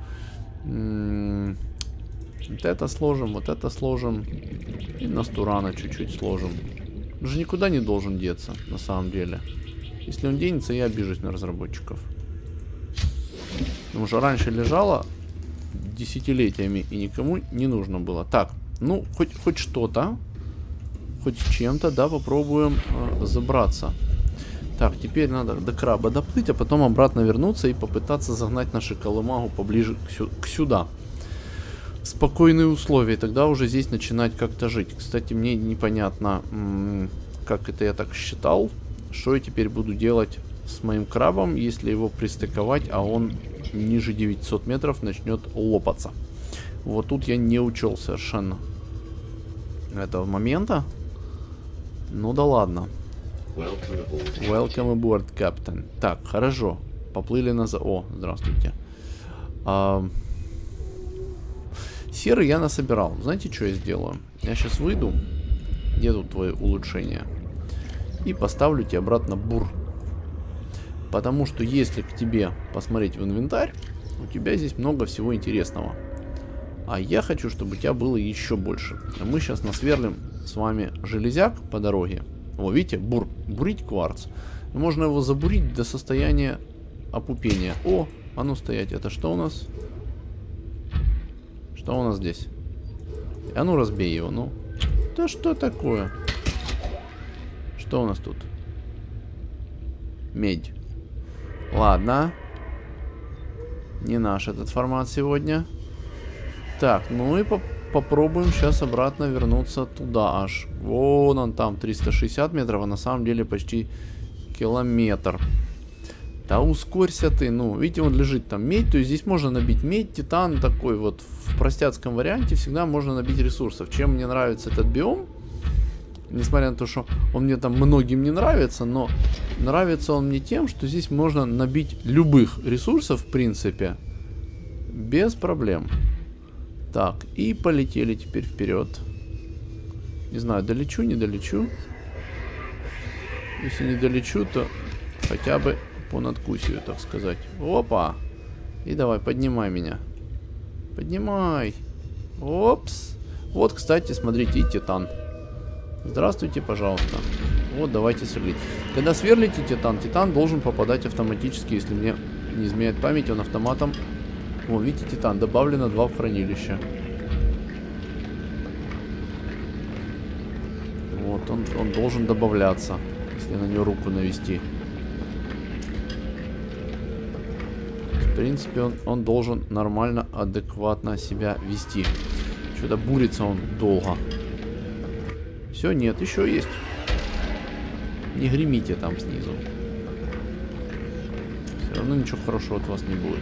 Вот это сложим, вот это сложим. И настурана чуть-чуть сложим. Он же никуда не должен деться, на самом деле. Если он денется, я обижусь на разработчиков. Потому что раньше лежало десятилетиями и никому не нужно было. Так, ну, хоть что-то. Хоть с чем-то, да, попробуем забраться. Так, теперь надо до краба доплыть, а потом обратно вернуться и попытаться загнать нашу колымагу поближе к сюда. Спокойные условия, тогда уже здесь начинать как-то жить. Кстати, мне непонятно, как это я так считал. Что я теперь буду делать с моим крабом, если его пристыковать, а он ниже 900 метров начнет лопаться. Вот тут я не учел совершенно этого момента. Ну да ладно. Welcome aboard, Captain. Так, хорошо. Поплыли назад. О, здравствуйте. Серый я насобирал. Знаете, что я сделаю? Я сейчас выйду. Где тут твои улучшения? И поставлю тебе обратно бур. Потому что если к тебе посмотреть в инвентарь, у тебя здесь много всего интересного. А я хочу, чтобы у тебя было еще больше. А мы сейчас насверлим с вами железяк по дороге. О, видите, бурить кварц. И можно его забурить до состояния опупения. О, а ну стоять, это что у нас? Что у нас здесь? А ну разбей его, ну. Да что такое? Что у нас тут? Медь. Ладно. Не наш этот формат сегодня. Так, ну и попробуем сейчас обратно вернуться туда аж. Вон он там, 360 метров, а на самом деле почти километр. Да ускорься ты, ну, видите, он лежит там медь, то есть здесь можно набить медь, титан, такой вот в простецком варианте всегда можно набить ресурсов. Чем мне нравится этот биом, несмотря на то, что он мне там многим не нравится, но нравится он мне тем, что здесь можно набить любых ресурсов, в принципе, без проблем. Так, и полетели теперь вперед. Не знаю, долечу, не долечу. Если не долечу, то хотя бы по надкусию, так сказать. Опа! И давай, поднимай меня. Поднимай. Опс. Вот, кстати, смотрите, и титан. Здравствуйте, пожалуйста. Вот, давайте сверлить. Когда сверлите титан, титан должен попадать автоматически, если мне не изменяет память, он автоматом... О, видите, титан, добавлено 2 в хранилище. Вот, он должен добавляться, если на него руку навести. В принципе, он должен нормально, адекватно себя вести. Что-то бурится он долго. Все, нет, еще есть. Не гремите там снизу. Все равно ничего хорошего от вас не будет.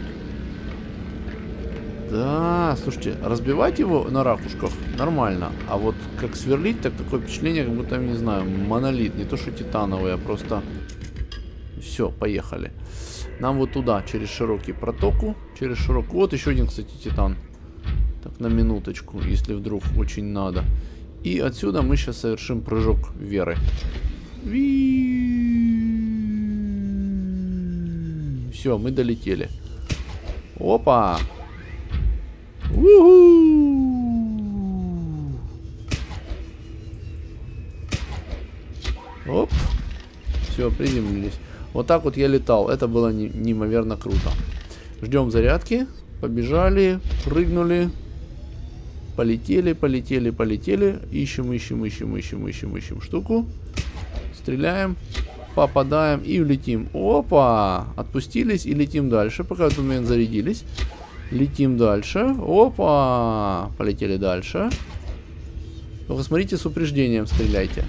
Да, слушайте, разбивать его на ракушках нормально. А вот как сверлить, так такое впечатление, как будто, не знаю, монолит. Не то, что титановый, а просто... Все, поехали. Нам вот туда, через широкий протоку. Через широкую... Вот еще один, кстати, титан. Так, на минуточку, если вдруг очень надо. И отсюда мы сейчас совершим прыжок веры. Все, мы долетели. Опа! Оп. Все, приземлились. Вот так вот я летал. Это было неимоверно круто. Ждем зарядки. Побежали, прыгнули. Полетели, полетели, полетели. Ищем штуку. Стреляем. Попадаем и улетим. Опа! Отпустились и летим дальше. Пока в этот момент зарядились. Летим дальше. Опа! Полетели дальше. Только смотрите, с упреждением стреляйте.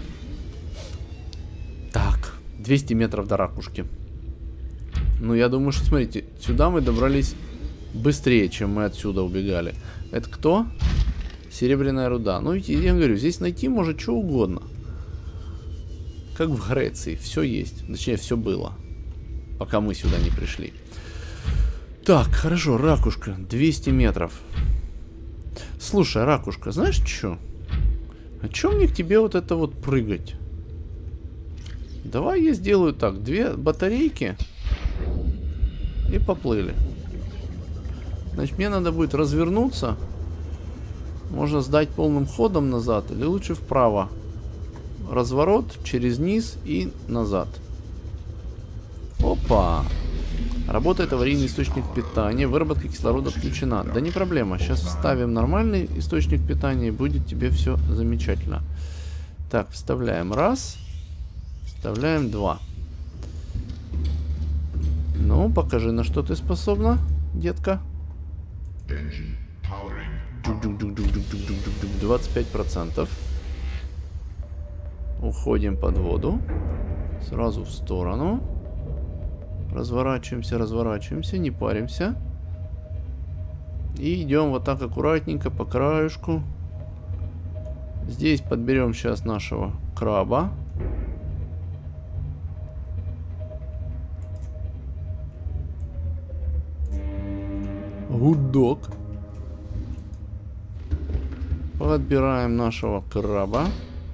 Так, 200 метров до ракушки. Ну, я думаю, что, смотрите, сюда мы добрались быстрее, чем мы отсюда убегали. Это кто? Серебряная руда. Ну, видите, я говорю, здесь найти может что угодно. Как в Греции. Все есть. Точнее, все было. Пока мы сюда не пришли. Так, хорошо, ракушка. 200 метров. Слушай, ракушка, знаешь что? А чё мне к тебе вот это вот прыгать? Давай я сделаю так. 2 батарейки. И поплыли. Значит, мне надо будет развернуться. Можно сдать полным ходом назад. Или лучше вправо. Разворот через низ и назад. Опа. Работает аварийный источник питания. Выработка кислорода отключена. Да не проблема. Сейчас вставим нормальный источник питания. И будет тебе все замечательно. Так, вставляем 1. Вставляем 2. Ну, покажи, на что ты способна, детка. 25%. Уходим под воду. Сразу в сторону. Разворачиваемся, разворачиваемся, не паримся. И идем вот так аккуратненько по краешку. Здесь подберем сейчас нашего краба. Гудок. Подбираем нашего краба.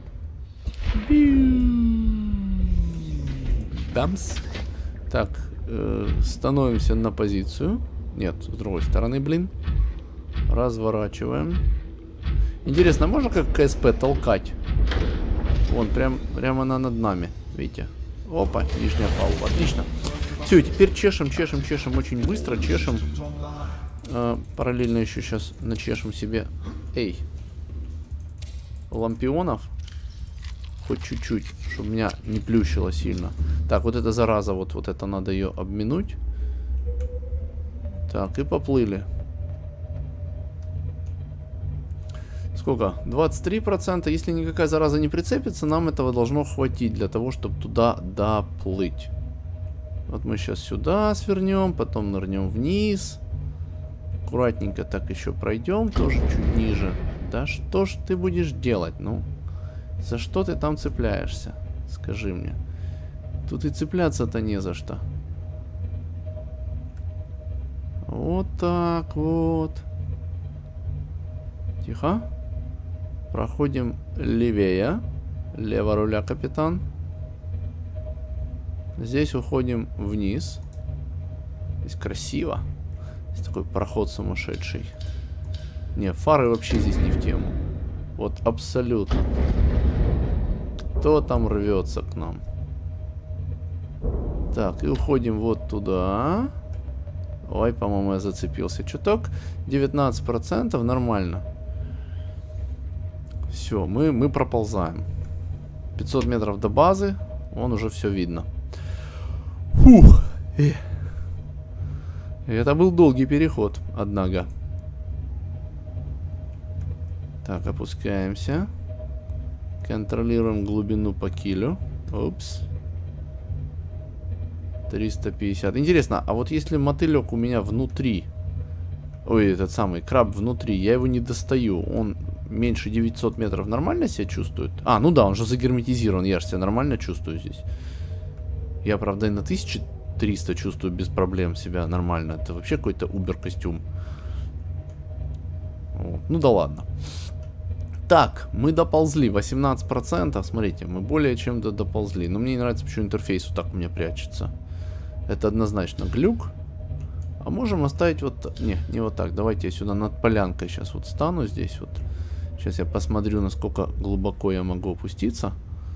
Бамс. Так, становимся на позицию. Нет, с другой стороны, блин. Разворачиваем. Интересно, можно как КСП толкать? Вон, прям она над нами. Видите? Опа, лишняя палуба. Отлично. Все, теперь чешем очень быстро. Чешем. Параллельно еще сейчас начешем себе. Эй. Лампионов. Хоть чуть-чуть, чтобы меня не плющило сильно. Так, вот эта зараза, вот это надо ее обминуть. Так, и поплыли. Сколько? 23%. Если никакая зараза не прицепится, нам этого должно хватить для того, чтобы туда доплыть. Вот мы сейчас сюда свернем, потом нырнем вниз. Аккуратненько так еще пройдем, тоже чуть ниже. Да что ж ты будешь делать, ну? За что ты там цепляешься? Скажи мне. Тут и цепляться-то не за что. Вот так вот. Тихо. Проходим левее. Лево руля, капитан. Здесь уходим вниз. Здесь красиво. Здесь такой проход сумасшедший. Не, фары вообще здесь не в тему. Вот абсолютно. Кто там рвется к нам? Так, и уходим вот туда. Ой, по-моему, я зацепился чуток. 19%, нормально. Все, мы проползаем. 500 метров до базы. Вон уже все видно. Фух. Это был долгий переход, однако. Так, опускаемся. Контролируем глубину по килю. Упс. 350. Интересно, а вот если мотылек у меня внутри... Ой, этот самый краб внутри, я его не достаю. Он меньше 900 метров нормально себя чувствует? А, ну да, он же загерметизирован. Я же себя нормально чувствую здесь. Я, правда, и на 1300 чувствую без проблем себя нормально. Это вообще какой-то убер-костюм. Ну да ладно. Так, мы доползли. 18%. Смотрите, мы более чем доползли. Но мне не нравится, почему интерфейс вот так у меня прячется. Это однозначно глюк. А можем оставить вот... Не вот так. Давайте я сюда над полянкой сейчас вот стану здесь вот. Сейчас я посмотрю, насколько глубоко я могу опуститься.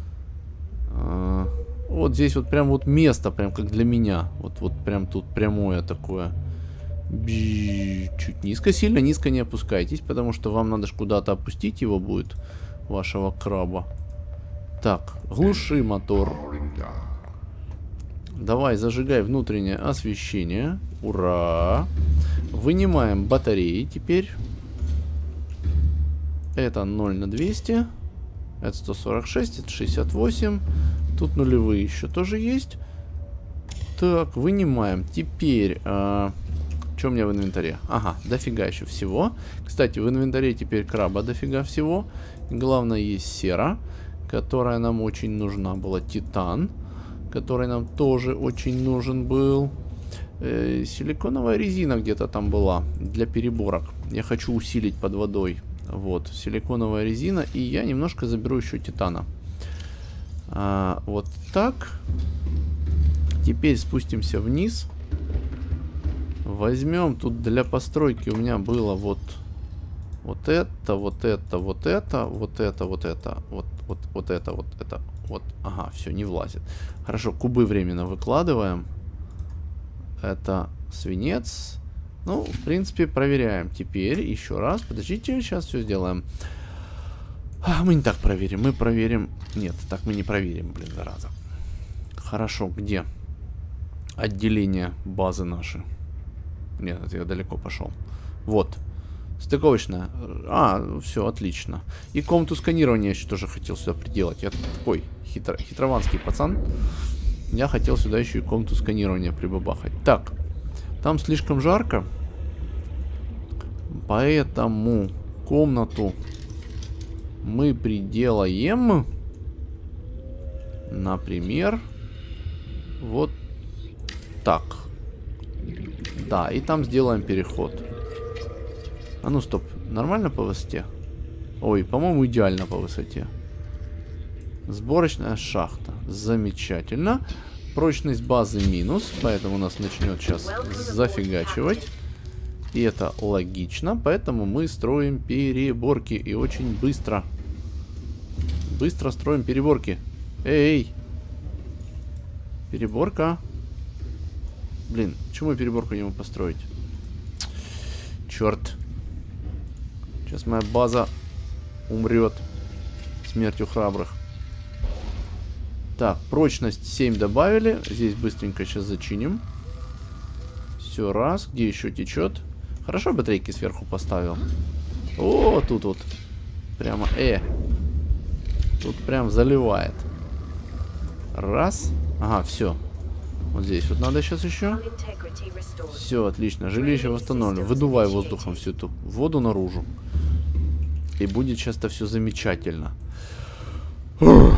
Вот здесь вот прям вот место, прям как для меня. Вот прям тут прямое такое. Чуть низко, сильно низко не опускайтесь, потому что вам надо же куда-то опустить его будет, вашего краба. Так, глуши мотор. Давай, зажигай внутреннее освещение. Ура! Вынимаем батареи теперь. Это 0 на 200. Это 146, это 68. Тут нулевые еще тоже есть. Так, вынимаем. Теперь... Что у меня в инвентаре? Ага, дофига еще всего. Кстати, в инвентаре теперь краба дофига всего. Главное, есть сера, которая нам очень нужна была. Титан, который нам тоже очень нужен был. Силиконовая резина где-то там была для переборок. Я хочу усилить под водой Вот, силиконовая резина. И я немножко заберу еще титана. Вот так. Теперь спустимся вниз. Возьмем тут для постройки у меня было вот это, вот это, вот это, вот это, вот это, вот это, вот это, вот. Ага, все, не влазит. Хорошо, кубы временно выкладываем. Это свинец. Ну, в принципе, проверяем. Теперь еще раз. Подождите, сейчас все сделаем. Мы не так проверим. Мы проверим... Нет, так мы не проверим, блин, зараза. Хорошо, где? Отделение базы наши. Нет, это я далеко пошел. Вот. Стыковочная. Все, отлично. И комнату сканирования я еще тоже хотел сюда приделать. Я такой хитрованский пацан. Я хотел сюда еще и комнату сканирования прибабахать. Так. Там слишком жарко. Поэтому комнату мы приделаем. Например, вот так. Да, и там сделаем переход. А ну стоп, нормально по высоте? Ой, по-моему, идеально по высоте. Сборочная шахта. Замечательно. Прочность базы минус, поэтому у нас начнет сейчас зафигачивать. И это логично, поэтому мы строим переборки. И очень быстро. Быстро строим переборки. Эй! Переборка. Блин, почему я переборку не могу построить? Черт. Сейчас моя база умрет смертью храбрых. Так, прочность 7 добавили. Здесь быстренько сейчас зачиним. Все, раз. Где еще течет? Хорошо, батарейки сверху поставил. О, тут вот. Прямо, тут прям заливает. Раз. Ага, все. Вот здесь вот надо сейчас еще. Все, отлично. Жилище восстановлено. Выдувай воздухом всю эту воду наружу. И будет сейчас-то все замечательно. Фух.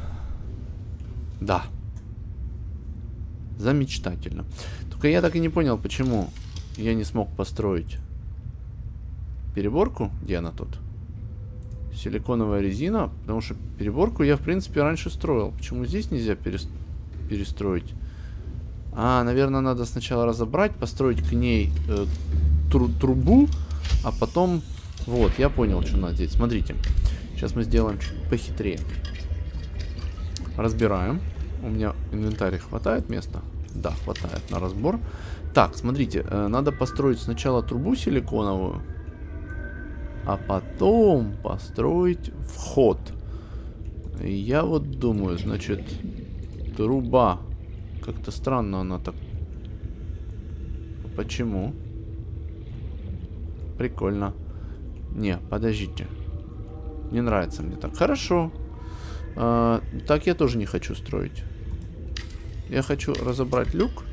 Да. Замечательно. Только я так и не понял, почему я не смог построить переборку. Где она тут? Силиконовая резина. Потому что переборку я, в принципе, раньше строил. Почему здесь нельзя перестроить? Наверное, надо сначала разобрать, построить к ней трубу, а потом... Вот, я понял, что надо здесь. Смотрите. Сейчас мы сделаем чуть похитрее. Разбираем. У меня в инвентаре хватает места? Да, хватает на разбор. Так, смотрите, надо построить сначала трубу силиконовую, а потом построить вход. И я вот думаю, значит, труба. Как-то странно она так. Почему? Прикольно. Не, подождите. Не нравится мне так. Хорошо. Так я тоже не хочу строить. Я хочу разобрать люк.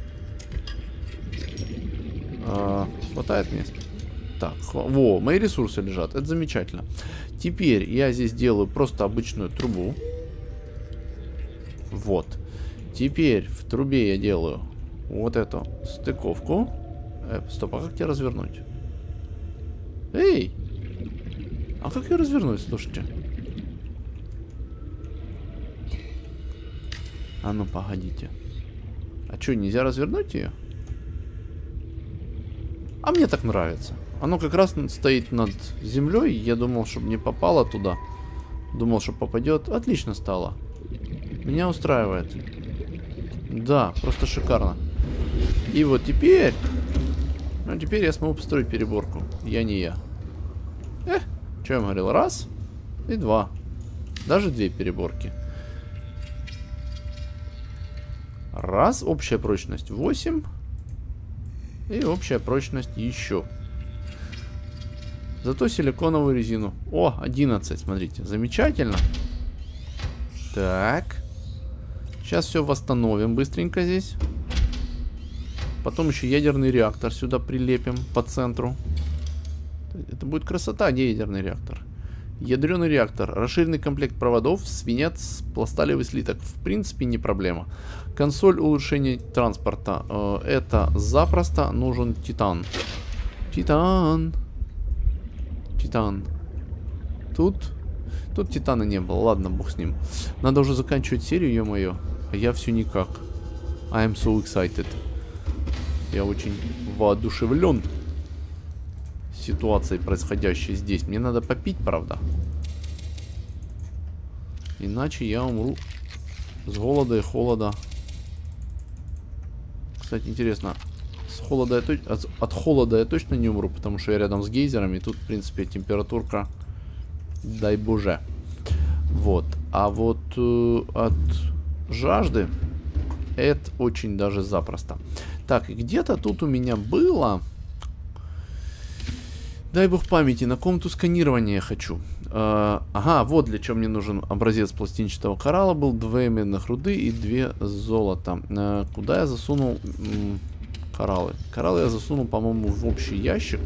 Хватает места. Так, во, мои ресурсы лежат. Это замечательно. Теперь я здесь делаю просто обычную трубу. Вот. Теперь в трубе я делаю вот эту стыковку. Стоп, а как тебя развернуть? Эй! А как ее развернуть, слушайте? А ну, погодите. А что, нельзя развернуть ее? А мне так нравится. Оно как раз стоит над землей. Я думал, чтобы не попало туда. Думал, что попадет. Отлично стало. Меня устраивает. Да, просто шикарно. И вот теперь... Ну, теперь я смогу построить переборку. Я не я. Что я говорил? Раз и два. Даже две переборки. Раз. Общая прочность 8. И общая прочность еще. Зато силиконовую резину. О, 11, смотрите. Замечательно. Так. Сейчас все восстановим быстренько здесь. Потом еще ядерный реактор сюда прилепим по центру. Это будет красота. Где ядерный реактор? Ядреный реактор. Расширенный комплект проводов. Свинец. Пласталевый слиток. В принципе, не проблема. Консоль улучшения транспорта. Это запросто. Нужен титан. Титан. Титан. Тут титана не было. Ладно, бог с ним. Надо уже заканчивать серию, ё-моё. А я все никак. I am so excited. Я очень воодушевлен ситуацией, происходящей здесь. Мне надо попить, правда. Иначе я умру с голода и холода. Кстати, интересно, от холода я точно не умру, потому что я рядом с гейзерами. Тут, в принципе, температурка, дай боже. Вот. А вот от жажды это очень даже запросто. Так, где-то тут у меня было... Дай бог памяти, на комнату сканирования я хочу. Ага, вот для чего мне нужен образец пластинчатого коралла был. 2 медных руды и 2 золота. Куда я засунул кораллы? Кораллы я засунул, по-моему, в общий ящик.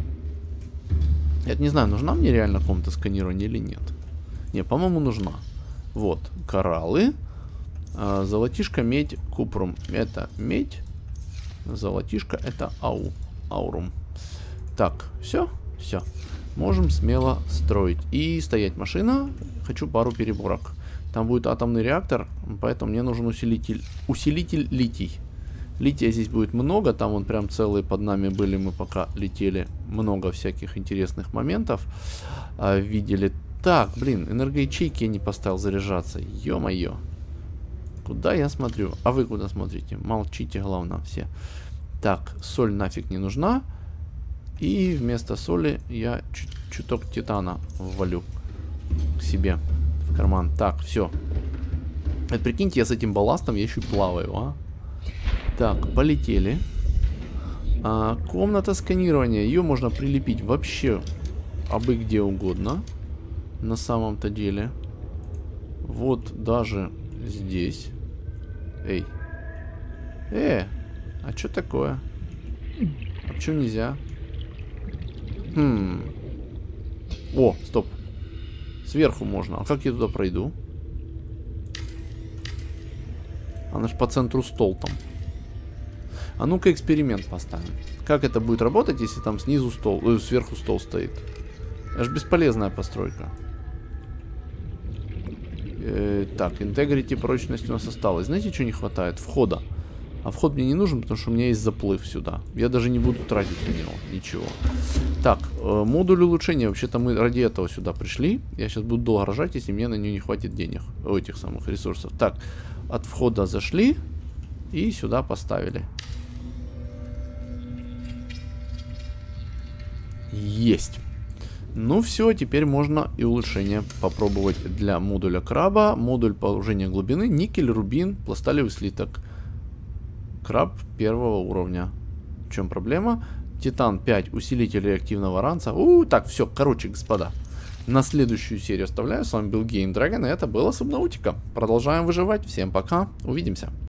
Я не знаю, нужна мне реально комната сканирования или нет. Не, по-моему, нужна. Вот, кораллы. Золотишко, медь, купрум. Это медь. Золотишко, это аурум. Так, все. Можем смело строить. И стоять машина. Хочу пару переборок. Там будет атомный реактор, поэтому мне нужен усилитель литий. Лития здесь будет много. Там он прям целые под нами были, мы пока летели. Много всяких интересных моментов видели. Так, блин, энергоячейки я не поставил заряжаться. Ё-моё. Куда я смотрю? А вы куда смотрите? Молчите, главное, все. Так, соль нафиг не нужна. И вместо соли я чуток титана ввалю к себе в карман. Так, все. Это прикиньте, я с этим балластом я еще и плаваю, а? Так, полетели. Комната сканирования. Ее можно прилепить вообще абы где угодно. На самом-то деле. Вот даже здесь. Эй. А что такое? А почему нельзя? О, стоп. Сверху можно. А как я туда пройду? Она ж по центру стол там. А ну-ка эксперимент поставим. Как это будет работать, если там снизу стол, сверху стол стоит? Это ж бесполезная постройка. Так, integrity, прочность у нас осталась. Знаете, что не хватает? Входа. А вход мне не нужен, потому что у меня есть заплыв сюда. Я даже не буду тратить на него ничего. Так, модуль улучшения. Вообще-то мы ради этого сюда пришли. Я сейчас буду долго рожать, если мне на нее не хватит денег. Этих самых ресурсов. Так, от входа зашли и сюда поставили. Есть. Ну все, теперь можно и улучшение попробовать для модуля краба. Модуль повышения глубины, никель, рубин, пласталевый слиток. Краб 1-го уровня. В чем проблема? Титан 5, усилитель реактивного ранца. Так, все, короче, господа. На следующую серию оставляю. С вами был Game Dragon, и это была Субнаутика. Продолжаем выживать. Всем пока, увидимся.